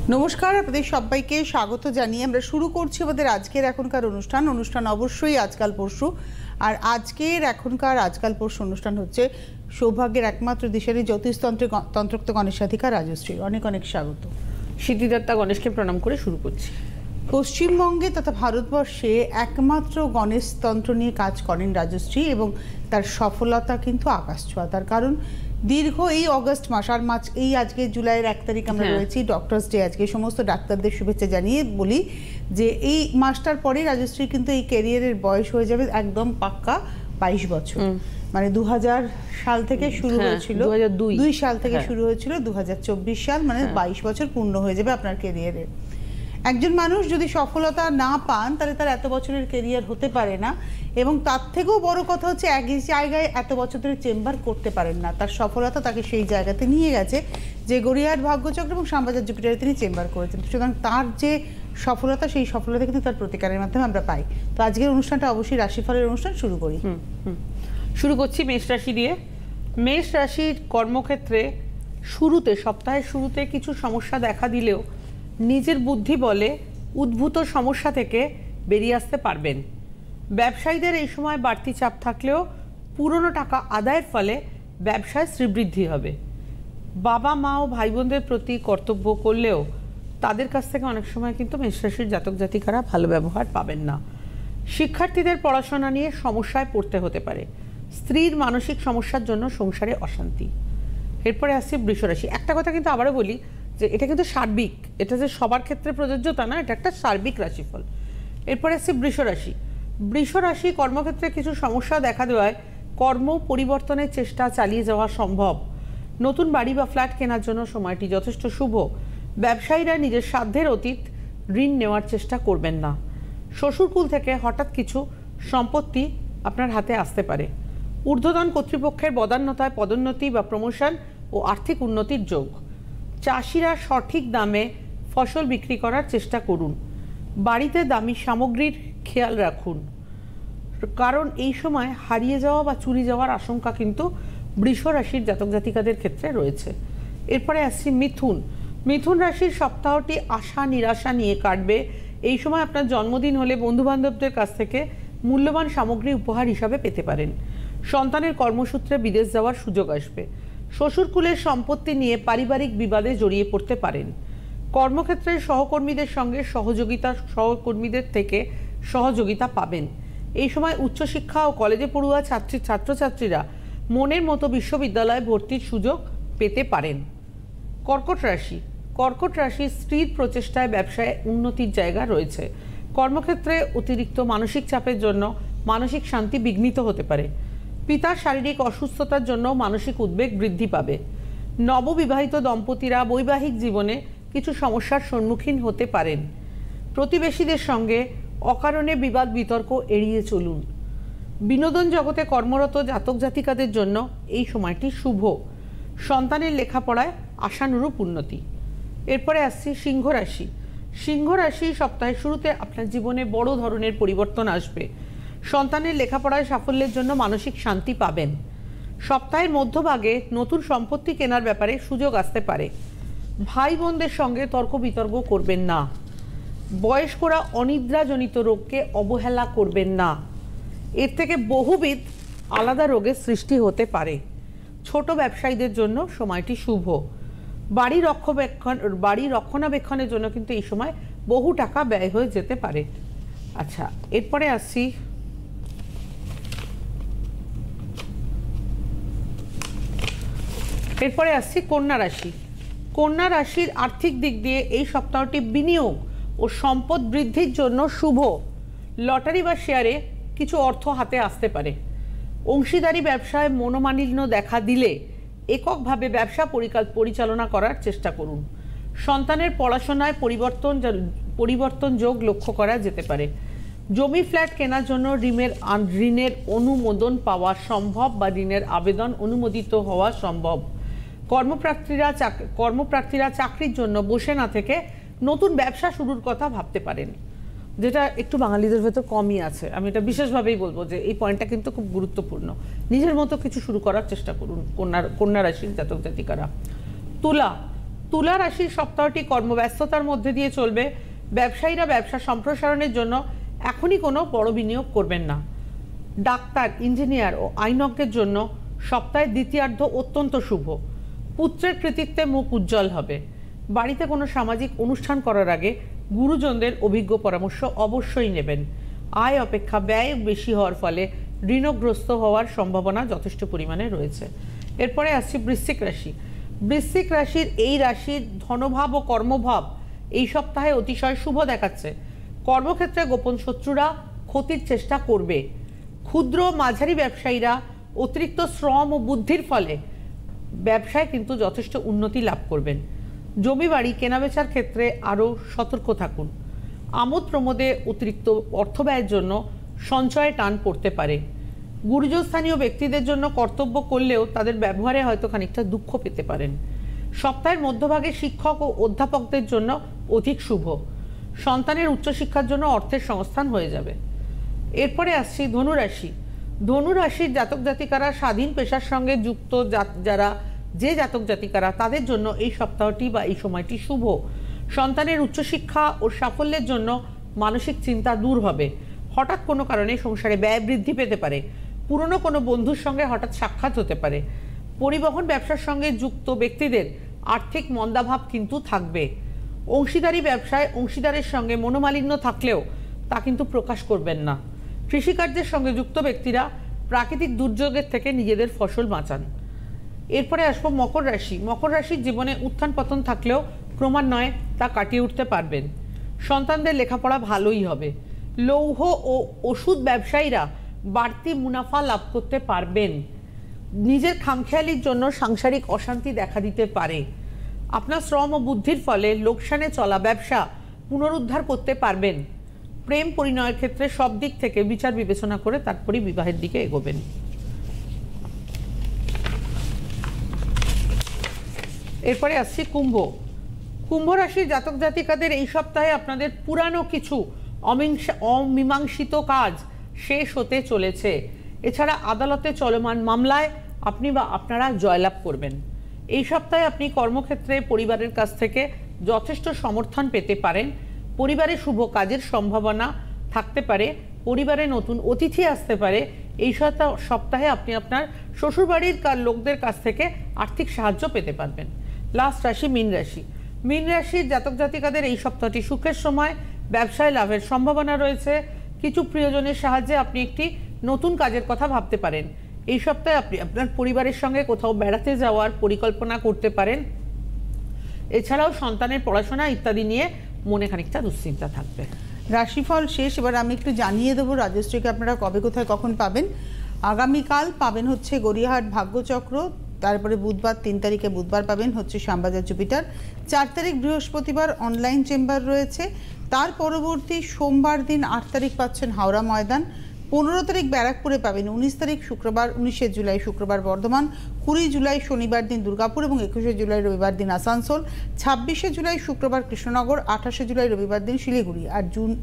নমস্কার, আপনাদের সবাইকে স্বাগত জানিয়ে আমরা শুরু করছি আমাদের আজকের এখনকার অনুষ্ঠান অবশ্যই আজকাল পরশু। আর আজকের এখনকার আজকাল পরশু অনুষ্ঠান হচ্ছে সৌভাগ্যের একমাত্র দিশারি জ্যোতিষতন্ত্রোক্ত গণেশাধিকার রাজশ্রীর। অনেক অনেক স্বাগত। সিদ্ধিদাতা গণেশকে প্রণাম করে শুরু করছি। পশ্চিমবঙ্গে তথা ভারতবর্ষে একমাত্র গণেশতন্ত্র নিয়ে কাজ করেন রাজশ্রী, এবং তার সফলতা কিন্তু আকাশ ছোঁয়া। তার কারণ দীর্ঘ এই অগস্ট মাস আর এই আজকে জুলাইয়ের 1 তারিখ আমরা রয়েছি, ডক্টরস ডে। আজকে সমস্ত ডাক্তারদের শুভেচ্ছা জানিয়ে বলি যে এই মাসটার পরেই রাজশ্রী কিন্তু এই ক্যারিয়ারের বয়স হয়ে যাবে একদম পাক্কা 22 বছর। মানে 2000 সাল থেকে শুরু হয়েছিল, 2002 সাল থেকে শুরু হয়েছিল, 2024 সাল মানে 22 বছর পূর্ণ হয়ে যাবে আপনার ক্যারিয়ারে। একজন মানুষ যদি সফলতা না পান তাহলে তার এত বছরের ক্যারিয়ার হতে পারে না, এবং তার থেকেও বড় কথা হচ্ছে এক জায়গায় এত বছর ধরে চেম্বার করতে পারেন না। তার সফলতা তাকে সেই জায়গাতে নিয়ে গেছে যে গড়িয়াহাট ভাগ্যচক্র এবং শ্যামবাজার জুপিটারে তিনি চেম্বার করেছেন। সুতরাং তার যে সফলতা, সেই সফলতা কিন্তু তার প্রতিকারের মাধ্যমে আমরা পাই। তো আজকের অনুষ্ঠানটা অবশ্যই রাশিফলের অনুষ্ঠান। শুরু করি। শুরু করছি মেষ রাশি দিয়ে। মেষ রাশির কর্মক্ষেত্রে শুরুতে, সপ্তাহের শুরুতে কিছু সমস্যা দেখা দিলেও নিজের বুদ্ধি বলে উদ্ভূত সমস্যা থেকে বেরিয়ে আসতে পারবেন। ব্যবসায়ীদের এই সময় বাড়তি চাপ থাকলেও পুরনো টাকা আদায়ের ফলে ব্যবসায় শ্রীবৃদ্ধি হবে। বাবা মা ও ভাই বোনদের প্রতি কর্তব্য করলেও তাদের কাছ থেকে অনেক সময় কিন্তু মেষ রাশির জাতক জাতিকারা ভালো ব্যবহার পাবেন না। শিক্ষার্থীদের পড়াশোনা নিয়ে সমস্যায় পড়তে হতে পারে। স্ত্রীর মানসিক সমস্যার জন্য সংসারে অশান্তি। এরপরে আসছি বৃষ রাশি। একটা কথা কিন্তু আবারও বলি যে এটা কিন্তু সার্বিক, এটা যে সবার ক্ষেত্রে প্রযোজ্য তা না, এটা একটা সার্বিক রাশিফল। এরপরে আসছি বৃষ রাশি। বৃষ রাশি কর্মক্ষেত্রে কিছু সমস্যা দেখা দেওয়ায় কর্ম পরিবর্তনের চেষ্টা চালিয়ে যাওয়া সম্ভব। নতুন বাড়ি বা ফ্ল্যাট কেনার জন্য সময়টি যথেষ্ট শুভ। ব্যবসায়ীরা নিজের সাধ্যের অতীত ঋণ নেওয়ার চেষ্টা করবেন না। শ্বশুরকুল থেকে হঠাৎ কিছু সম্পত্তি আপনার হাতে আসতে পারে। ঊর্ধ্বতন কর্তৃপক্ষের বদান্যতায় পদোন্নতি বা প্রমোশন ও আর্থিক উন্নতির যোগ। চাষিরা সঠিক দামে ফসল বিক্রি করার চেষ্টা করুন। বাড়িতে দামি সামগ্রীর খেয়াল রাখুন, কারণ এই সময় হারিয়ে যাওয়া বা চুরি যাওয়ার আশঙ্কা কিন্তু বৃষ রাশির জাতক জাতিকাদের ক্ষেত্রে রয়েছে। এরপরে আসছি মিথুন। মিথুন রাশির সপ্তাহটি আশা নিরাশা নিয়ে কাটবে। এই সময় আপনার জন্মদিন হলে বন্ধুবান্ধবদের কাছ থেকে মূল্যবান সামগ্রী উপহার হিসাবে পেতে পারেন। সন্তানের কর্মসূত্রে বিদেশ যাওয়ার সুযোগ আসবে। শ্বশুরকুলের সম্পত্তি নিয়ে পারিবারিক বিবাদে জড়িয়ে পড়তে পারেন। কর্মক্ষেত্রের সহকর্মীদের সঙ্গে সহকর্মীদের থেকে সহযোগিতা পাবেন। এই সময় উচ্চশিক্ষা ও কলেজে পড়ুয়া ছাত্রছাত্রীরা মনের মতো বিশ্ববিদ্যালয়ে ভর্তির সুযোগ পেতে পারেন। কর্কট রাশি। কর্কট রাশির স্ত্রীর প্রচেষ্টায় ব্যবসায় উন্নতির জায়গা রয়েছে। কর্মক্ষেত্রে অতিরিক্ত মানসিক চাপের জন্য মানসিক শান্তি বিঘ্নিত হতে পারে। পিতার শারীরিক অসুস্থতার জন্য মানসিক উদ্বেগ বৃদ্ধি পাবে। নববিবাহিত দম্পতিরা বৈবাহিক জীবনে কিছু সমস্যার সম্মুখীন হতে পারেন। প্রতিবেশীদের সঙ্গে অকারণে বিবাদ বিতর্ক এড়িয়ে চলুন। বিনোদন জগতে কর্মরত জাতক জাতিকাদের জন্য এই সময়টি শুভ। সন্তানের লেখাপড়ায় আশানুরূপ উন্নতি। এরপরে আসছি সিংহ রাশি। সিংহ রাশি সপ্তাহের শুরুতে আপনার জীবনে বড় ধরনের পরিবর্তন আসবে। সন্তানের লেখাপড়ায় সাফল্যের জন্য মানসিক শান্তি পাবেন। সপ্তাহের মধ্যভাগে নতুন সম্পত্তি কেনার ব্যাপারে সুযোগ আসতে পারে। ভাই বোনদের সঙ্গে তর্ক বিতর্ক করবেন না। বয়স্করা অনিদ্রাজনিত রোগকে অবহেলা করবেন না, এর থেকে বহুবিধ আলাদা রোগের সৃষ্টি হতে পারে। ছোট ব্যবসায়ীদের জন্য সময়টি শুভ। বাড়ি রক্ষণাবেক্ষণের জন্য কিন্তু এই সময় বহু টাকা ব্যয় হয়ে যেতে পারে। আচ্ছা, এরপরে আসছি কন্যা রাশি। কন্যা রাশির আর্থিক দিক দিয়ে এই সপ্তাহটি বিনিয়োগ ও সম্পদ বৃদ্ধির জন্য শুভ। লটারি বা শেয়ারে কিছু অর্থ হাতে আসতে পারে। অংশীদারি ব্যবসায় মনোমালিন্য দেখা দিলে এককভাবে ব্যবসা পরিচালনা করার চেষ্টা করুন। সন্তানের পড়াশোনায় পরিবর্তন যোগ লক্ষ্য করা যেতে পারে। জমি ফ্ল্যাট কেনার জন্য ঋণের অনুমোদন পাওয়া সম্ভব বা ঋণের আবেদন অনুমোদিত হওয়া সম্ভব। কর্মপ্রার্থীরা চাকরির জন্য বসে না থেকে নতুন ব্যবসা শুরুর কথা ভাবতে পারেন, যেটা একটু বাঙালিদের ভেতর কমই আছে। আমি এটা বিশেষভাবেই বলবো যে এই পয়েন্টটা কিন্তু খুব গুরুত্বপূর্ণ। নিজের মতো কিছু শুরু করার চেষ্টা করুন কন্যা রাশির জাতক জাতিকারা। তুলা। তুলা রাশির সপ্তাহটি কর্মব্যস্ততার মধ্যে দিয়ে চলবে। ব্যবসায়ীরা ব্যবসা সম্প্রসারণের জন্য এখনই কোনো বড় বিনিয়োগ করবেন না। ডাক্তার, ইঞ্জিনিয়ার ও আইনজ্ঞের জন্য সপ্তাহের দ্বিতীয়ার্ধ অত্যন্ত শুভ। পুত্রের কৃতিত্বে মুখ উজ্জ্বল হবে। বাড়িতে কোনো সামাজিক অনুষ্ঠান করার আগে গুরুজনদের অভিজ্ঞ পরামর্শ অবশ্যই নেবেন। আয় অপেক্ষা ব্যয় বেশি হওয়ার ফলে ঋণগ্রস্ত হওয়ার সম্ভাবনা যথেষ্ট পরিমাণে রয়েছে। এরপরে আসছি বৃশ্চিক রাশি। বৃশ্চিক রাশির এই রাশির ধনভাব ও কর্মভাব এই সপ্তাহে অতিশয় শুভ দেখাচ্ছে। কর্মক্ষেত্রে গোপন শত্রুরা ক্ষতির চেষ্টা করবে। ক্ষুদ্র মাঝারি ব্যবসায়ীরা অতিরিক্ত শ্রম ও বুদ্ধির ফলে ব্যবসায় কিন্তু যথেষ্ট উন্নতি লাভ করবেন। জমি বাড়ি কেনাবেচার ক্ষেত্রে আরও সতর্ক থাকুন। আমোদ প্রমোদে অতিরিক্ত অর্থ ব্যয়ের জন্য সঞ্চয়ে টান পড়তে পারে। গুরুজন স্থানীয় ব্যক্তিদের জন্য কর্তব্য করলেও তাদের ব্যবহারে হয়তো খানিকটা দুঃখ পেতে পারেন। সপ্তাহের মধ্যভাগে শিক্ষক ও অধ্যাপকদের জন্য অধিক শুভ। সন্তানের উচ্চশিক্ষার জন্য অর্থের সংস্থান হয়ে যাবে। এরপরে আসছি ধনুরাশি। ধনুরাশির জাতক জাতিকারা স্বাধীন পেশার সঙ্গে যুক্ত যারা জাতক জাতিকারা তাদের জন্য এই সপ্তাহটি বা এই সময়টি শুভ। সন্তানের উচ্চশিক্ষা ও সাফল্যের জন্য মানসিক চিন্তা দূর হবে। হঠাৎ কোনো কারণে সংসারে ব্যয় বৃদ্ধি পেতে পারে। পুরনো কোনো বন্ধুর সঙ্গে হঠাৎ সাক্ষাৎ হতে পারে। পরিবহন ব্যবসার সঙ্গে যুক্ত ব্যক্তিদের আর্থিক মন্দাভাব কিন্তু থাকবে। অংশীদারি ব্যবসায় অংশীদারের সঙ্গে মনোমালিন্য থাকলেও তা কিন্তু প্রকাশ করবেন না। কৃষিকার্যের সঙ্গে যুক্ত ব্যক্তিরা প্রাকৃতিক দুর্যোগের থেকে নিজেদের ফসল বাঁচান। এরপরে আসবো মকর রাশি। মকর রাশির জীবনে উত্থান পতন থাকলেও ক্রমান্বয়ে তা কাটিয়ে উঠতে পারবেন। সন্তানদের লেখাপড়া ভালোই হবে। লৌহ ও ওষুধ ব্যবসায়ীরা বাড়তি মুনাফা লাভ করতে পারবেন। নিজের খামখেয়ালির জন্য সাংসারিক অশান্তি দেখা দিতে পারে। আপনার শ্রম ও বুদ্ধির ফলে লোকসানে চলা ব্যবসা পুনরুদ্ধার করতে পারবেন। প্রেম পরিণয়ের ক্ষেত্রে সব দিক থেকে বিচার বিবেচনা করে তারপরই বিবাহের দিকে এগোবেন। এরপরে আসছি কুম্ভ। কুম্ভ রাশির জাতক জাতিকাদের এই সপ্তাহে আপনাদের পুরানো কিছু অমীমাংসিত কাজ শেষ হতে চলেছে। এছাড়া আদালতে চলমান মামলায় আপনি বা আপনারা জয়লাভ করবেন। এই সপ্তাহে আপনি কর্মক্ষেত্রে পরিবারের কাছ থেকে যথেষ্ট সমর্থন পেতে পারেন। পরিবারে শুভ কাজের সম্ভাবনা থাকতে পারে। পরিবারে নতুন অতিথি আসতে পারে। এই সপ্তাহে আপনি আপনার শ্বশুরবাড়ির লোকদের কাছ থেকে আর্থিক সাহায্য পেতে পারবেন। লাস্ট রাশি মীন রাশি। মীন রাশির জাতক জাতিকাদের এই সপ্তাহটি সুখের সময়। ব্যবসায় লাভের সম্ভাবনা রয়েছে। কিছু প্রিয়জনের সাহায্যে আপনি একটি নতুন কাজের কথা ভাবতে পারেন। এই সপ্তাহে আপনি আপনার পরিবারের সঙ্গে কোথাও বেড়াতে যাওয়ার পরিকল্পনা করতে পারেন। এছাড়াও সন্তানের পড়াশোনা ইত্যাদি নিয়ে মনে খানিকটা দুশ্চিন্তা থাকবে। রাশিফল শেষ। এবার আমি একটু জানিয়ে দেবো রাজশ্রীকে আপনারা কবে কোথায় কখন পাবেন। আগামীকাল পাবেন হচ্ছে গড়িয়াহাট ভাগ্যচক্র। তারপরে বুধবার 3 তারিখে বুধবার পাবেন হচ্ছে শ্যামবাজার জুপিটার। 4 তারিখ বৃহস্পতিবার অনলাইন চেম্বার রয়েছে। তার পরবর্তী সোমবার দিন 8 তারিখ পাচ্ছেন হাওড়া ময়দান। 15 তারিখ ব্যারাকপুরে পাবেন। 19 তারিখ শুক্রবার 19শে জুলাই শুক্রবার বর্ধমান। 20 জুলাই শনিবার দিন দুর্গাপুর এবং 21শে জুলাই রবিবার দিন আসানসোল। 26শে জুলাই শুক্রবার কৃষ্ণনগর। 28শে জুলাই রবিবার দিন শিলিগুড়ি। আর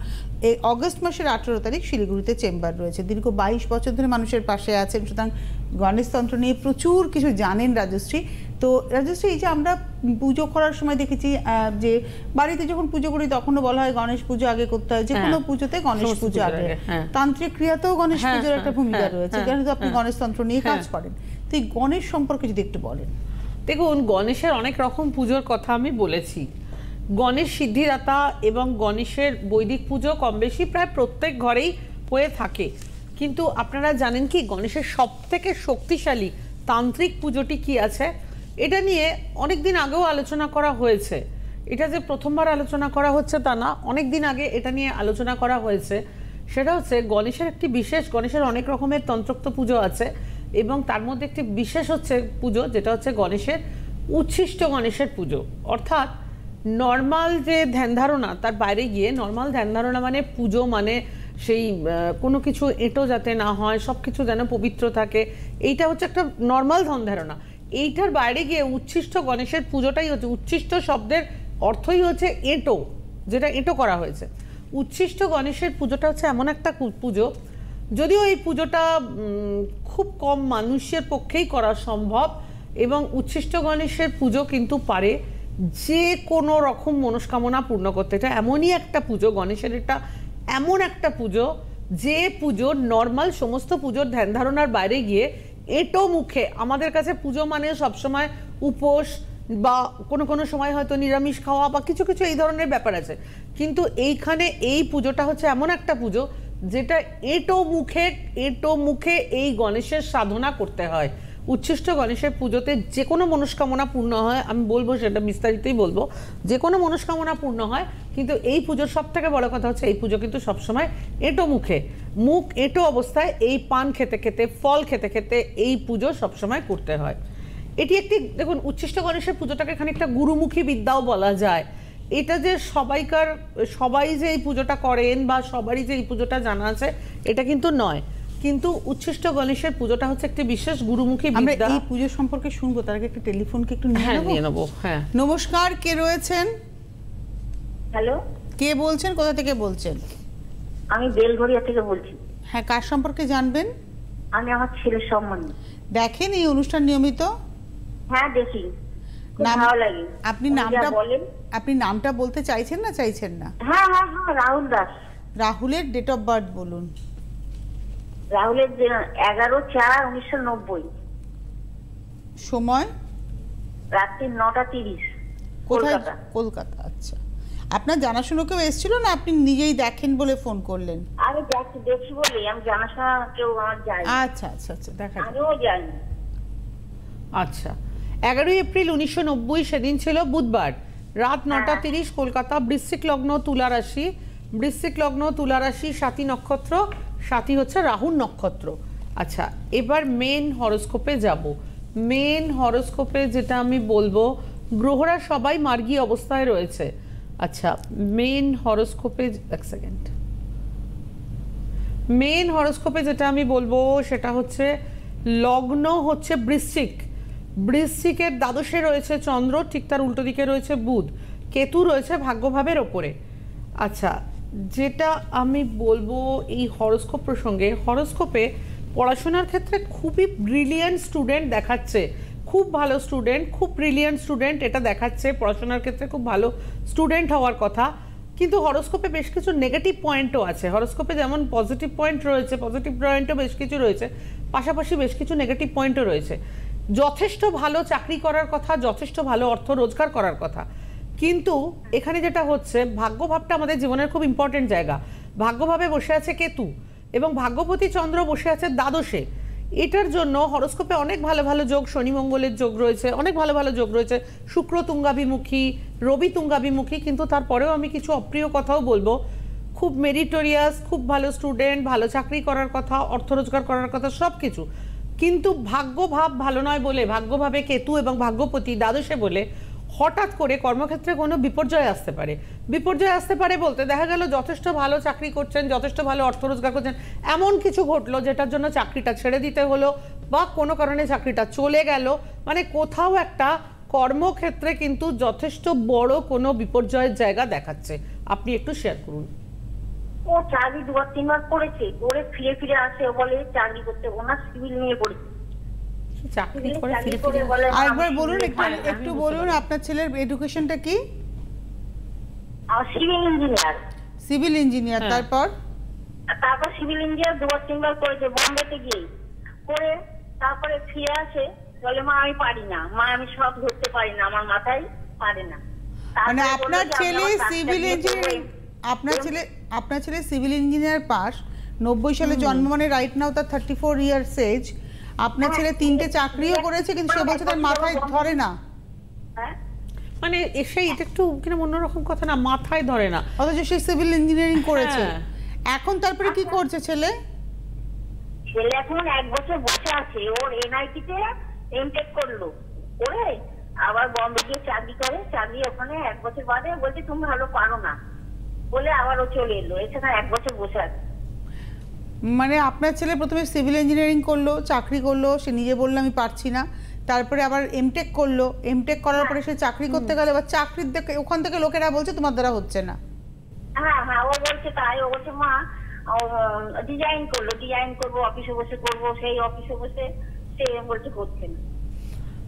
অগস্ট মাসের 18 তারিখ শিলিগুড়িতে চেম্বার রয়েছে। দীর্ঘ 22 বছর ধরে মানুষের পাশে আছেন, সুতরাং গণেশতন্ত্র নিয়ে প্রচুর কিছু জানেন রাজশ্রী। তো রাজশ্রী, এই যে আমরা পুজো করার সময় দেখেছি যে বাড়িতে যখন পুজো করি তখনও বলা হয় গণেশ পুজো আগে করতে হয়, যে কোনো পুজোতে গণেশ পুজো আগে। তান্ত্রিক ক্রিয়াতেও গণেশ পুজোর একটা ভূমিকা রয়েছে, যেহেতু আপনি গণেশতন্ত্র নিয়ে কাজ করেন। তো এই গণেশ সম্পর্কে যদি একটু বলেন। দেখুন, গণেশের অনেক রকম পুজোর কথা আমি বলেছি। গণেশ সিদ্ধিদাতা এবং গণেশের বৈদিক পুজো কম বেশি প্রায় প্রত্যেক ঘরেই হয়ে থাকে। কিন্তু আপনারা জানেন কি গণেশের সব থেকে শক্তিশালী তান্ত্রিক পুজোটি কি আছে? এটা নিয়ে অনেক দিন আগেও আলোচনা করা হয়েছে। এটা যে প্রথমবার আলোচনা করা হচ্ছে তা না, অনেক দিন আগে এটা নিয়ে আলোচনা করা হয়েছে। সেটা হচ্ছে গণেশের একটি বিশেষ, গণেশের অনেক রকমের তন্ত্রোক্ত পুজো আছে এবং তার মধ্যে একটি বিশেষ হচ্ছে পুজো, যেটা হচ্ছে গণেশের উচ্ছিষ্ট গণেশের পুজো। অর্থাৎ নর্মাল যে ধ্যান ধারণা তার বাইরে গিয়ে, নর্মাল ধ্যান ধারণা মানে পুজো মানে সেই কোনো কিছু এঁটো যাতে না হয়, সব কিছু যেন পবিত্র থাকে, এইটা হচ্ছে একটা নর্মাল ধ্যান ধারণা। এইটার বাইরে গিয়ে উচ্ছিষ্ট গণেশের পুজোটাই হচ্ছে, উচ্ছিষ্ট শব্দের অর্থই হচ্ছে এঁটো, যেটা এঁটো করা হয়েছে। উচ্ছিষ্ট গণেশের পুজোটা হচ্ছে এমন একটা পুজো, যদিও এই পুজোটা খুব কম মানুষের পক্ষেই করা সম্ভব এবং উচ্ছিষ্ট গণেশের পুজো কিন্তু পারে যে কোনো রকম মনস্কামনা পূর্ণ করতে। এটা এমনই একটা পুজো, গণেশের এটা এমন একটা পুজো যে পুজো নর্মাল সমস্ত পুজোর ধ্যান ধারণার বাইরে গিয়ে এটো মুখে, আমাদের কাছে পুজো মানে সবসময় উপোস বা কোনো কোনো সময় হয়তো নিরামিষ খাওয়া বা কিছু কিছু এই ধরনের ব্যাপার আছে, কিন্তু এইখানে এই পুজোটা হচ্ছে এমন একটা পুজো যেটা এটো মুখে এই গণেশের সাধনা করতে হয়। উচ্ছিষ্ট গণেশের পুজোতে যে কোনো মনস্কামনা পূর্ণ হয়, আমি বলবো সেটা বিস্তারিতই বলবো, যে কোনো মনস্কামনা পূর্ণ হয়, কিন্তু এই পুজোর সব থেকে বড় কথা হচ্ছে এই পুজো কিন্তু সবসময় এটো মুখ এটো অবস্থায় এই পান খেতে খেতে ফল খেতে খেতে এই পুজো সবসময় করতে হয়। এটি একটি, দেখুন, উচ্ছিষ্ট গণেশের পুজোটাকে খানিকটা গুরুমুখী বিদ্যাও বলা যায়। এটা যে সবাই যে এই পুজোটা করেন বা সবারই যে এই পুজোটা জানা আছে এটা কিন্তু নয়, কিন্তু উচ্ছিষ্ট গণেশের পুজোটা হচ্ছে একটি বিশেষ গুরুমুখী বিদ্যা। এই পুজো সম্পর্কে শুনবো, তার আগে একটা টেলিফোনকে একটু নিয়ে নেব। হ্যাঁ, নমস্কার, কে রয়েছেন? হ্যালো, কে বলছেন, কোথা থেকে বলছেন? আমি বেলঘরিয়া থেকে বলছি। হ্যাঁ, কার সম্পর্কে জানবেন? আমি আমার ছেলের সম্বন্ধে। দেখেন এই অনুষ্ঠান নিয়মিত? হ্যাঁ, দেখি, খুব ভালো লাগে। আপনি নামটা বলতে চাইছেন না চাইছেন না? হ্যাঁ হ্যাঁ হ্যাঁ, রাহুল দাস। রাহুলের ডেট অফ বার্থ বলুন। রাহুলের 11/4/1990, সময় রাত্রি 9:30, কোথায়? কলকাতা। কলকাতা। আচ্ছা, আপনার জানাশোনা কেউ এসেছিল না আপনি নিজেই দেখেন বলে ফোন করলেন? আমি দেখি বলে, আমি জানাশোনা কেউ আমার যায়। আচ্ছা আচ্ছা আচ্ছা, দেখা আমিও যাই। আচ্ছা, 11 এপ্রিল 1990 সেদিন ছিল বুধবার, রাত 9:30, কলকাতা। বৃশ্চিক লগ্ন, তুলা রাশি। বৃশ্চিক লগ্ন, তুলা রাশি, স্বাতী নক্ষত্র। স্বাতী হচ্ছে রাহুর নক্ষত্র। আচ্ছা, এবার মেন হরোস্কোপে যাব। মেন হরোস্কোপে যেটা আমি বলবো, গ্রহরা সবাই মার্গী অবস্থায় রয়েছে। আচ্ছা, মেন হরোস্কোপে এক সেকেন্ড, মেন হরোস্কোপে যেটা আমি বলবো সেটা হচ্ছে লগ্ন হচ্ছে বৃশ্চিক, বৃশ্চিকের দ্বাদশে রয়েছে চন্দ্র, ঠিক তার উল্টো দিকে রয়েছে বুধ, কেতু রয়েছে ভাগ্যভাবের ওপরে। আচ্ছা, যেটা আমি বলবো এই হরোস্কোপ প্রসঙ্গে, হরোস্কোপে পড়াশোনার ক্ষেত্রে খুবই ব্রিলিয়ান্ট স্টুডেন্ট দেখাচ্ছে, খুব ভালো স্টুডেন্ট, খুব ব্রিলিয়ান্ট স্টুডেন্ট এটা দেখাচ্ছে, পড়াশোনার ক্ষেত্রে খুব ভালো স্টুডেন্ট হওয়ার কথা। কিন্তু হরোস্কোপে বেশ কিছু নেগেটিভ পয়েন্টও আছে। হরোস্কোপে যেমন পজিটিভ পয়েন্ট রয়েছে, পজিটিভ পয়েন্টও বেশ কিছু রয়েছে, পাশাপাশি বেশ কিছু নেগেটিভ পয়েন্টও রয়েছে। যথেষ্ট ভালো চাকরি করার কথা, যথেষ্ট ভালো অর্থ রোজগার করার কথা, কিন্তু এখানে যেটা হচ্ছে, ভাগ্যভাবটা আমাদের জীবনের খুব ইম্পর্টেন্ট জায়গা। ভাগ্যভাবে বসে আছে কেতু এবং ভাগ্যপতি চন্দ্র বসে আছে দ্বাদশে। এটার জন্য হরোস্কোপে অনেক ভালো ভালো যোগ, শনি মঙ্গলের যোগ রয়েছে, অনেক ভালো ভালো যোগ রয়েছে, শুক্র তুঙ্গাভিমুখী, রবি তুঙ্গাভিমুখী, কিন্তু তারপরেও আমি কিছু অপ্রিয় কথাও বলবো। খুব মেরিটোরিয়াস, খুব ভালো স্টুডেন্ট, ভালো চাকরি করার কথা, অর্থ রোজগার করার কথা, সব কিছু, কিন্তু ভাগ্যভাব ভালো নয় বলে, ভাগ্যভাবে কেতু এবং ভাগ্যপতি দ্বাদশে বলে হঠাৎ করে কর্মক্ষেত্রে কোনো বিপর্যয় আসতে পারে। বিপর্যয় আসতে পারে বলতে দেখা গেল যথেষ্ট ভালো চাকরি করছেন, যথেষ্ট ভালো অর্থ রোজগার করছেন, এমন কিছু ঘটলো যেটার জন্য চাকরিটা ছেড়ে দিতে হলো বা কোনো কারণে চাকরিটা চলে গেল, মানে কোথাও একটা কর্মক্ষেত্রে কিন্তু যথেষ্ট বড় কোনো বিপর্যয়ের জায়গা দেখাচ্ছে। আপনি একটু শেয়ার করুন। ও চাকরি 2-3 বার করেছে, করে ফিরে ফিরে আসে, বলে চাকরি করতে, ওনার সিভিল নিয়ে পড়েছে। চাকরি করে ফিরে ফিরে আরেকবার বলুন, একটু বলুন আপনার ছেলের এডুকেশনটা কি? Civil engineer. সিভিল ইঞ্জিনিয়ার, তারপর সিভিল ইঞ্জিনিয়ার 2-3 বার করেছে বোম্বেতে গিয়ে, করে তারপরে ফিরে আসে, বলে মা আমি পারি না, মা আমি সব ধরতে পারি না, আমার মাথায় পারে না। মানে আপনার ছেলে সিভিল ইঞ্জিনিয়ারিং, আপনার ছেলে সিভিল ইঞ্জিনিয়ার পাস, 90 সালে জন্ম, মানে রাইট নাও তার 34 ইয়ার্স এজ। আপনার ছেলে 3টে চাকরিও করেছে, কিন্তু সে বলছে তার মাথায় ধরে না। মানে এসেই এটা একটু কিনা অন্যরকম কথা না, মাথায় ধরে না, অথচ সে সিভিল ইঞ্জিনিয়ারিং করেছে। এখন তারপরে কি করছে ছেলে? ছেলে এখন 1 বছর বসে আছে, ওর এনআইটি-তে এমটেক করলো, করে আবার বম্বে গিয়ে চাকরি করে, চাকরি ওখানে 1 বছর বাদে বলছে তুমি ভালো পারো না বলে আবার ও চলে এলো, এছাড়া 1 বছর বসে আছে। মানে আপনার ছেলে প্রথমে সিভিল ইঞ্জিনিয়ারিং করলো, চাকরি করলো, সে নিজে বললো আমি পারছি না, তারপরে আবার এমটেক করলো, এমটেক করার পরে সে চাকরি করতে গেলে এবার চাকরির দেখে ওখান থেকে লোকেরা বলছে তোমার দ্বারা হচ্ছে না। হ্যাঁ হ্যাঁ, ও বলছে তাই, ও বলছে মা ডিজাইন করলো, ডিজাইন করবো, অফিসে বসে করবো, সেই অফিসে বসে সে বলছে করছে না।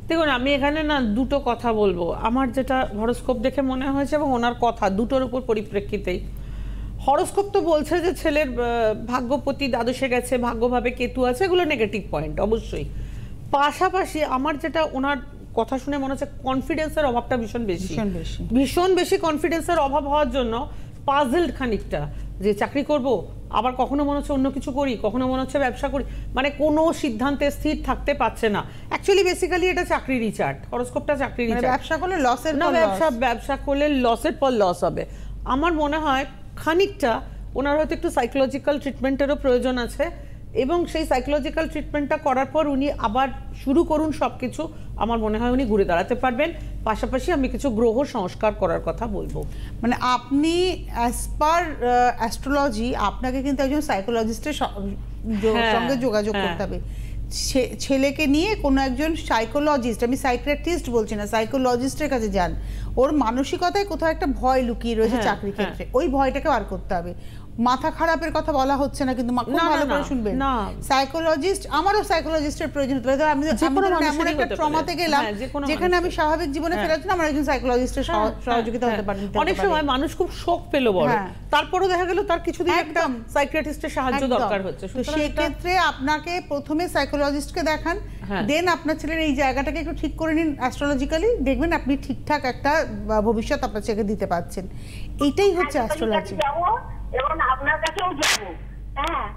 দেখুন আমি এখানে না দুটো কথা বলবো, আমার যেটা হরোস্কোপ দেখে মনে হয়েছে এবং ওনার কথা দুটোর উপর পরিপ্রেক্ষিতেই। হরোস্কোপ তো বলছে যে ছেলের ভাগ্যপতি দ্বাদশে গেছে, ভাগ্যভাবে কেতু আছে, এগুলো নেগেটিভ পয়েন্ট অবশ্যই। পাশাপাশি আমার যেটা ওনার কথা শুনে মনে হচ্ছে কনফিডেন্সের অভাবটা ভীষণ বেশি কনফিডেন্সের অভাব হওয়ার জন্য পাজলড খানিকটা, যে চাকরি করব, আবার কখনো মনে হচ্ছে অন্য কিছু করি, কখনো মনে হচ্ছে ব্যবসা করি, মানে কোনো সিদ্ধান্তে স্থির থাকতে পারছে না। অ্যাকচুয়ালি বেসিক্যালি এটা চাকরিরই চার্ট, হরোস্কোপটা চাকরিরই চার্ট। ব্যবসা করলে লসের না, ব্যবসা করলে লসের পর লস হবে। আমার মনে হয় খানিকটা ওনার হয়তো একটু সাইকোলজিক্যাল ট্রিটমেন্টেরও প্রয়োজন আছে, এবং সেই সাইকোলজিক্যাল ট্রিটমেন্টটা করার পর উনি আবার শুরু করুন সবকিছু, আমার মনে হয় উনি ঘুরে দাঁড়াতে পারবেন। পাশাপাশি আমি কিছু গ্রহ সংস্কার করার কথা বলবো। মানে আপনি অ্যাজ পার অ্যাস্ট্রোলজি আপনাকে কিন্তু একজন সাইকোলজিস্টের সঙ্গে যোগাযোগ করতে হবে। ছেলেকে নিয়ে কোনো একজন সাইকোলজিস্ট, আমি সাইকিয়াট্রিস্ট বলছি না, সাইকোলজিস্টের কাছে যান। ওর মানসিকতায় কোথাও একটা ভয় লুকিয়ে রয়েছে চাকরি ক্ষেত্রে, ওই ভয়টাকে বার করতে হবে। মাথা খারাপের কথা বলা হচ্ছে না, কিন্তু খুব ভালো করে শুনবেন। সাইকোলজিস্ট, আমারও সাইকোলজিস্টের প্রয়োজন হতে পারে। আমি এমন একটা ট্রমাতে গেলাম যেখানে আমি স্বাভাবিক জীবনে ফেরাচ্ছি না, আমার একজন সাইকোলজিস্টের সহযোগিতা হতে পারে। অনেক সময় মানুষ খুব শোক পেল বড়, তারপরেও দেখা গেল তার কিছুদিন একটা সাইকিয়াট্রিস্টের সাহায্য দরকার হচ্ছে। তো সেই ক্ষেত্রে আপনাকে প্রথমে সাইকোলজিস্টকে দেখান, দেন আপনার ছেলের এই জায়গাটাকে একটু ঠিক করে নিন অ্যাস্ট্রোলজিক্যালি, দেখবেন আপনি ঠিকঠাক একটা ভবিষ্যৎ আপনার ছেলেকে দিতে পারছেন। এইটাই হচ্ছে অ্যাস্ট্রোলজি। এবং আপনার কাছেও যাব। হ্যাঁ,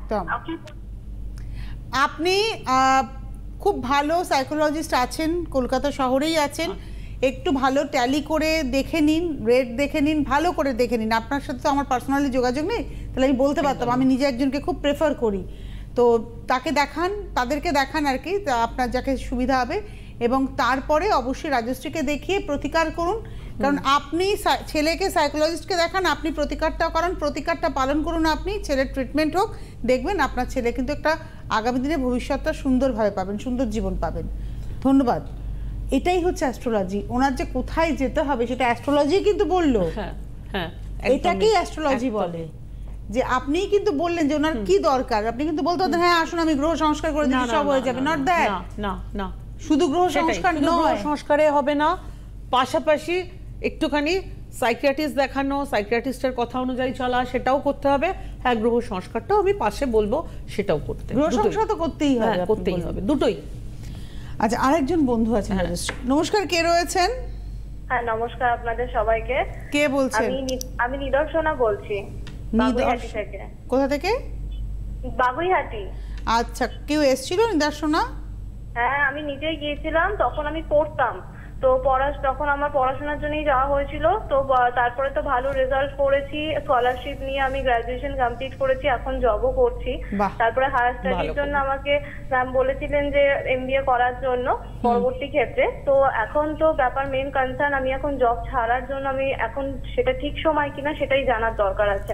আপনি খুব ভালো সাইকোলজিস্ট আছেন, কলকাতা শহরেই আছেন। একটু ভালো ট্যালি করে দেখে নিন, রেট দেখে নিন, ভালো করে দেখে নিন। আপনার সাথে তো আমার পার্সোনালি যোগাযোগ নেই, তাহলে আমি বলতে পারতাম। আমি নিজে একজনকে খুব প্রেফার করি, তো তাকে দেখান, তাদেরকে দেখান আর কি, আপনার যাকে সুবিধা হবে। এবং তারপরে অবশ্যই রাজশ্রীকে দেখিয়ে প্রতিকার করুন, কারণ আপনি ছেলেকে সাইকোলজিস্টকে দেখান, আপনি প্রতিকারটাও করেন, প্রতিকারটা পালন করুন, আপনি ছেলের ট্রিটমেন্ট হোক, দেখবেন আপনার ছেলে কিন্তু একটা আগামী দিনে ভবিষ্যৎটা সুন্দরভাবে পাবেন, সুন্দর জীবন পাবেন। ধন্যবাদ। এটাই হচ্ছে অ্যাস্ট্রোলজি। ওনার যে কোথায় যেতে হবে সেটা অ্যাস্ট্রোলজি কিন্তু বললো, এটাকেই অ্যাস্ট্রোলজি বলে। যে আপনি কিন্তু বললেন যে ওনার কি দরকার, আপনি কিন্তু বলতে পারতেন হ্যাঁ আসুন আমি গ্রহ সংস্কার করে দিচ্ছি, সব হয়ে যাবে। নট দ্যাট, না, শুধু গ্রহ সংস্কার নয়, সংস্কারে হবে না, পাশাপাশি একটুখানি সাইকিয়াট্রিস্ট দেখানো, সাইকিয়াট্রিস্টের কথা অনুযায়ী চলা, সেটাও করতে হবে। হ্যাঁ, গ্রহ সংস্কারটাও আমি পাশে বলবো, সেটাও করতে। গ্রহ সংস্কার তো করতেই হবে, দুটোই। আচ্ছা, আরেকজন বন্ধু আছেন। নমস্কার, কে রয়েছেন? হ্যাঁ, নমস্কার আপনাদের সবাইকে। কে বলছেন? আমি নিদর্শনা বলছি, বাগুইহাটি থেকে। কোথা থেকে? বাগুইহাটি। আচ্ছা, কেউ এসেছিল নিদর্শনা? হ্যাঁ, আমি নিজেই গিয়েছিলাম, তখন আমি পড়তাম, তো তখন আমার পড়াশোনার জন্যই যাওয়া হয়েছিল। তো তারপরে তো ভালো রেজাল্ট করেছি, স্কলারশিপ নিয়ে আমি গ্রাজুয়েশন কমপ্লিট করেছি, এখন জবও করছি। তারপরে হায়ার স্টাডির জন্য আমাকে ম্যাম বলেছিলেন যে এমবিএ করার জন্য পরবর্তী ক্ষেত্রে। তো এখন তো ব্যাপার মেইন কনসার্ন, আমি এখন জব ছাড়ার জন্য আমি এখন সেটা ঠিক সময় কিনা সেটাই জানার দরকার আছে।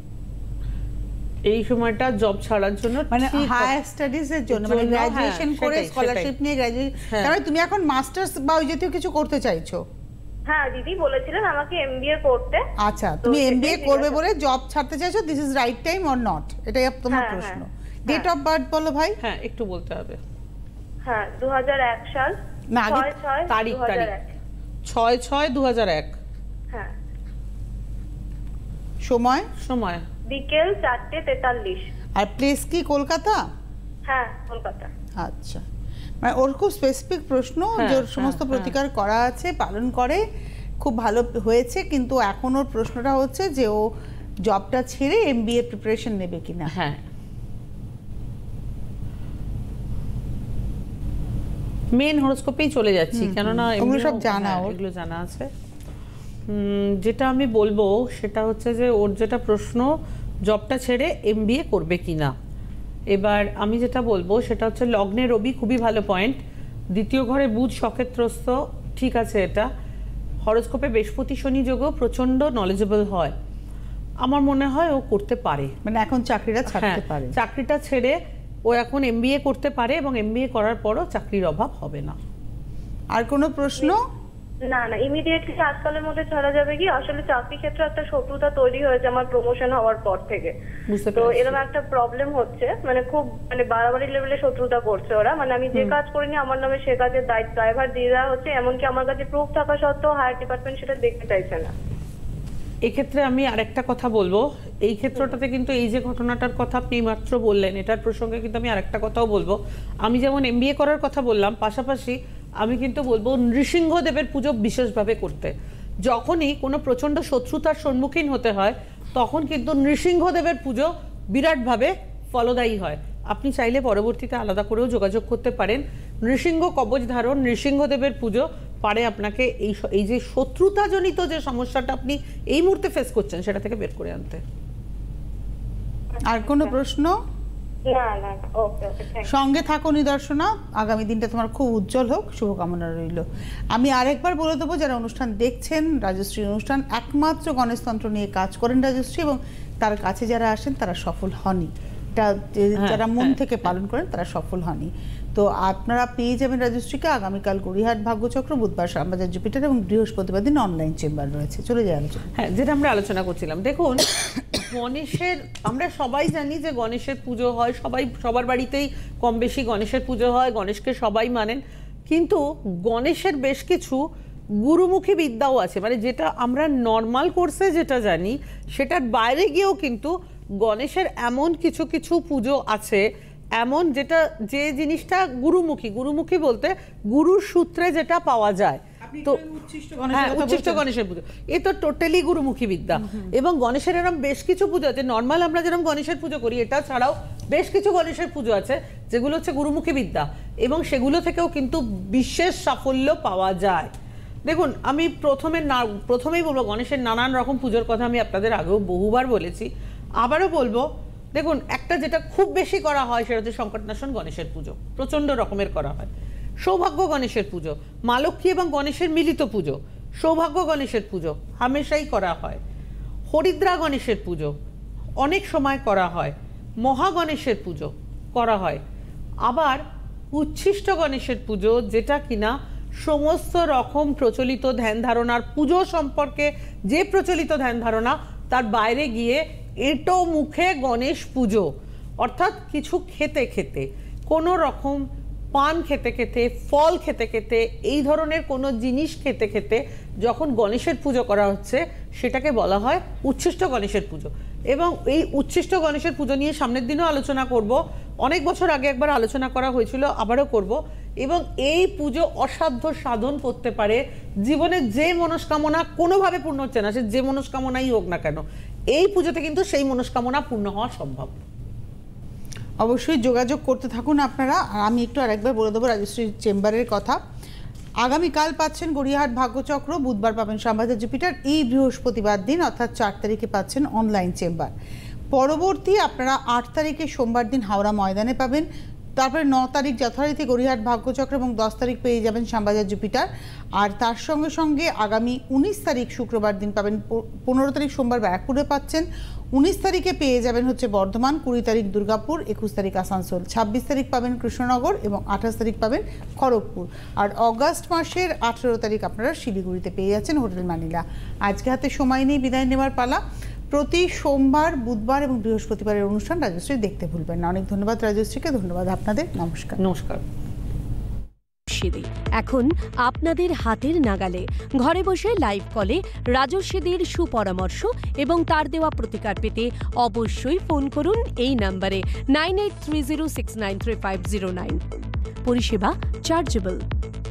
এই সময়টা জব ছাড়ার জন্য, মানে হায়ার স্টাডিজ এর জন্য, মানে গ্রাজুয়েশন করে স্কলারশিপ নিয়ে গ্রাজুয়েশন, তাহলে তুমি এখন মাস্টার্স বা ওই জাতীয় কিছু করতে চাইছো? হ্যাঁ, দিদি বলেছিলেন আমাকে এমবিএ করতে। আচ্ছা, তুমি এমবিএ করবে বলে জব ছাড়তে চাইছো, this is right time or not, এটাই তোমার প্রশ্ন। ডেট অফ বার্থ বলো ভাই। হ্যাঁ, একটু বলতে হবে। হ্যাঁ, 2001 সাল। না, তারিখ 6/6/2001। হ্যাঁ। সময় বিকেল 4:43। আর প্লেস কি কলকাতা? হ্যাঁ, কলকাতা। আচ্ছা, মানে ওর খুব স্পেসিফিক প্রশ্ন, যে সমস্ত প্রতিকার করা আছে, পালন করে, খুব ভালো হয়েছে, কিন্তু এখন ওর প্রশ্নটা হচ্ছে যে ও জবটা ছেড়ে এমবিএ প্রিপারেশন নেবে কিনা। হ্যাঁ, মেন হরোস্কোপেই চলে যাচ্ছি, কেননা এগুলো সব জানা, এগুলো জানা আছে। যেটা আমি বলবো সেটা হচ্ছে যে ওর যেটা প্রশ্ন, জবটা ছেড়ে এমবিএ করবে কিনা। এবার আমি যেটা বলবো সেটা হচ্ছে লগ্নে রবি, খুবই ভালো পয়েন্ট। দ্বিতীয় ঘরে বুধ সক্ষেত্রস্থ, ঠিক আছে। এটা হরোস্কোপে বৃহস্পতি শনি যোগও প্রচন্ড নলেজেবল হয়। আমার মনে হয় ও করতে পারে, মানে এখন চাকরিটা ছাড়তে পারে, চাকরিটা ছেড়ে ও এখন এমবিএ করতে পারে, এবং এমবিএ করার পরও চাকরির অভাব হবে না। আর কোনো প্রশ্ন? না না, ইমিডিয়েটলি আজকালের মধ্যে ছাড়া যাবে কি, আসলে চাকরি ক্ষেত্রে একটা শত্রুতা তৈরি হয়েছে আমার প্রমোশন হওয়ার পর থেকে। তো এরকম একটা প্রবলেম হচ্ছে, মানে খুব মানে বাড়াবাড়ি লেভেলে শত্রুতা করছে ওরা। মানে আমি যে কাজ করিনি আমার নামে সে কাজের ড্রাইভার দিয়ে দেওয়া হচ্ছে, এমনকি আমার কাছে প্রুফ থাকা সত্ত্বেও হায়ার ডিপার্টমেন্ট সেটা দেখতে চাইছে না। এক্ষেত্রে আমি আরেকটা কথা বলবো, এই ক্ষেত্রটাতে কিন্তু এই যে ঘটনাটার কথা আপনি মাত্র বললেন, এটার প্রসঙ্গে কিন্তু আমি আরেকটা কথাও বলবো। আমি যেমন MBA করার কথা বললাম, পাশাপাশি আমি কিন্তু বলবো নৃসিংহদেবের পুজো বিশেষভাবে করতে। যখনই কোনো প্রচণ্ড শত্রুতার সম্মুখীন হতে হয় তখন কিন্তু নৃসিংহদেবের পুজো বিরাটভাবে ফলদায়ী হয়। আপনি চাইলে পরবর্তীতে আলাদা করেও যোগাযোগ করতে পারেন। নৃসিংহ কবচ ধারণ, নৃসিংহদেবের পুজো পারে আপনাকে এই যে শত্রুতাজনিত যে সমস্যাটা আপনি এই মুহূর্তে ফেস করছেন সেটা থেকে বের করে আনতে। আর কোনো প্রশ্ন? না না, ওকে ওকে, থ্যাংক ইউ। সঙ্গে থাকো নিদর্শনা, আগামী দিনটা তোমার খুব উজ্জ্বল হোক, শুভকামনা রইল। আমি আরেকবার বলে দেবো, যারা অনুষ্ঠান দেখছেন, রাজশ্রী অনুষ্ঠান একমাত্র গণেশতন্ত্র নিয়ে কাজ করেন রাজশ্রী, এবং তার কাছে যারা আসেন তারা সফল হনই। এটা যারা মন থেকে পালন করেন তারা সফল হনই। তো আপনারা পেয়ে যাবেন রাজশ্রীকে আগামীকাল গড়িয়াহাট ভাগ্যচক্র, বুধবার শ্যামবাজার জুপিটার এবং বৃহস্পতিবার দিন অনলাইন চেম্বার রয়েছে। চলে যায় আলোচনা। হ্যাঁ, যেটা আমরা আলোচনা করছিলাম, দেখুন গণেশের, আমরা সবাই জানি যে গণেশের পুজো হয়, সবার বাড়িতেই কম বেশি গণেশের পুজো হয়, গণেশকে সবাই মানেন। কিন্তু গণেশের বেশ কিছু গুরুমুখী বিদ্যাও আছে, মানে যেটা আমরা নর্মাল কোর্সে যেটা জানি সেটার বাইরে গিয়েও কিন্তু গণেশের এমন কিছু কিছু পুজো আছে, এমন যেটা যে জিনিসটা গুরুমুখী বলতে গুরুর সূত্রে যেটা পাওয়া যায়। তো উচ্ছিষ্ট গণেশের পুজো এ তো টোটালি গুরুমুখী বিদ্যা। এবং গণেশের এরকম বেশ কিছু পুজো আছে, নর্মাল আমরা যেরকম গণেশের পুজো করি, এটা ছাড়াও বেশ কিছু গণেশের পুজো আছে যেগুলো হচ্ছে গুরুমুখী বিদ্যা, এবং সেগুলো থেকেও কিন্তু বিশেষ সাফল্য পাওয়া যায়। দেখুন, আমি প্রথমেই বলবো, গণেশের নানান রকম পুজোর কথা আমি আপনাদের আগেও বহুবার বলেছি, আবারও বলবো। দেখুন, একটা যেটা খুব বেশি করা হয় সেটা হচ্ছে সংকটনাশন গণেশের পুজো, প্রচণ্ড রকমের করা হয়। সৌভাগ্য গণেশের পুজো, মা লক্ষ্মী এবং গণেশের মিলিত পুজো, সৌভাগ্য গণেশের পুজো হামেশাই করা হয়। হরিদ্রা গণেশের পুজো অনেক সময় করা হয়। মহা গণেশের পুজো করা হয়। আবার উচ্ছিষ্ট গণেশের পুজো, যেটা কিনা সমস্ত রকম প্রচলিত ধ্যান ধারণার পুজো সম্পর্কে যে প্রচলিত ধ্যান ধারণা তার বাইরে গিয়ে এঁটো মুখে গণেশ পুজো, অর্থাৎ কিছু খেতে খেতে, কোনো রকম পান খেতে খেতে, ফল খেতে খেতে, এই ধরনের কোনো জিনিস খেতে খেতে যখন গণেশের পুজো করা হচ্ছে সেটাকে বলা হয় উচ্ছিষ্ট গণেশের পুজো। এবং এই উচ্ছিষ্ট গণেশের পুজো নিয়ে সামনের দিনও আলোচনা করব। অনেক বছর আগে একবার আলোচনা করা হয়েছিল, আবারও করব। এবং এই পুজো অসাধ্য সাধন করতে পারে। জীবনে যে মনস্কামনা কোনোভাবে পূর্ণ হচ্ছে না, সে যে মনস্কামনাই হোক না কেন, এই পুজোতে কিন্তু সেই মনস্কামনা পূর্ণ হওয়া সম্ভব। অবশ্যই যোগাযোগ করতে থাকুন আপনারা। আর আমি একটু আরেকবার বলে দেবো রাজশ্রী চেম্বারের কথা। আগামীকাল পাচ্ছেন গড়িয়াহাট ভাগ্যচক্র, বুধবার পাবেন শ্যামবাজার জুপিটার, এই বৃহস্পতিবার দিন অর্থাৎ 4 তারিখে পাচ্ছেন অনলাইন চেম্বার। পরবর্তী আপনারা 8 তারিখে সোমবার দিন হাওড়া ময়দানে পাবেন। তারপরে 9 তারিখ যথারীতি গড়িয়াহাট ভাগ্যচক্র এবং 10 তারিখ পেয়ে যাবেন শ্যামবাজার জুপিটার। আর তার সঙ্গে সঙ্গে আগামী 19 তারিখ শুক্রবার দিন পাবেন, 15 তারিখ সোমবার ব্যারাকপুরে পাচ্ছেন, 19 তারিখে পেয়ে যাবেন হচ্ছে বর্ধমান, 20 তারিখ দুর্গাপুর, 21 তারিখ আসানসোল, 26 তারিখ পাবেন কৃষ্ণনগর এবং 28 তারিখ পাবেন খড়গপুর। আর অগাস্ট মাসের 18 তারিখ আপনারা শিলিগুড়িতে পেয়ে যাচ্ছেন হোটেল মানিলা। আজকে হাতে সময় নেই, বিদায় নেওয়ার পালা। প্রতি সোমবার, বুধবার এবং বৃহস্পতিবারের অনুষ্ঠান রাজশ্রী দেখতে ভুলবেন না। অনেক ধন্যবাদ রাজশ্রীকে, ধন্যবাদ আপনাদের। নমস্কার। নমস্কার। এখন আপনাদের হাতের নাগালে, ঘরে বসে লাইভ কলে রাজস্বীদের সুপরামর্শ এবং তার দেওয়া প্রতিকার পেতে অবশ্যই ফোন করুন এই নম্বরে 9830693509। পরিষেবা চার্জেবল।